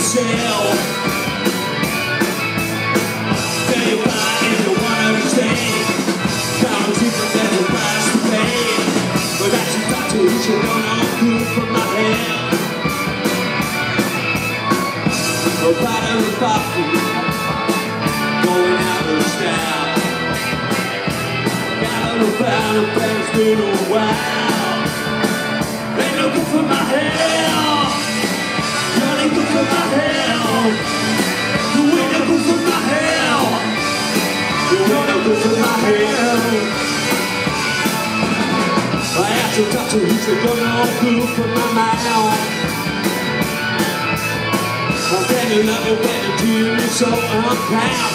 yourself. Tell you why and you wanna understand. Count different than the price to pay. But that's a thought to each you don't know good from my head. A bottle of coffee going out of style. Got a pound of things been a while. Ain't no good for my hell. You ain't good for my hell. You ain't no good for my hell. You ain't no good for my hell. I have to talk to you, so you're no good for my mouth. How can you love me when you do me so unproud?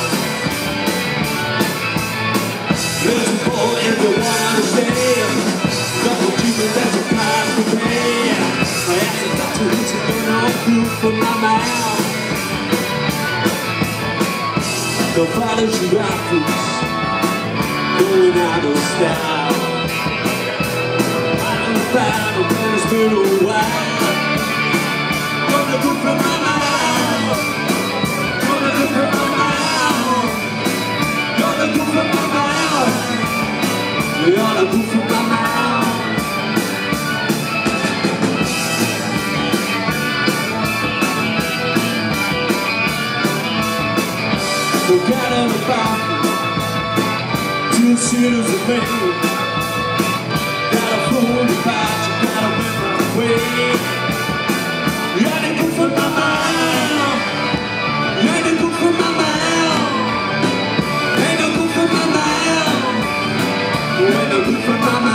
There's a boy if you wanna understand. Double people, that's a price to pay. I have to talk to you, so you're no good for my mouth. The fathers you rappers going out of style. I don't find a man it's been a while. You're no good for my mouth. You're no good for my mouth. You're no good for my mouth. You're no good for my mouth. Forgotten about you. 2 series of me. Got a fool about you. Gotta win my way. You ain't good for my mouth. You ain't good for my mouth. Ain't no good for my mouth. You ain't no good for my mouth.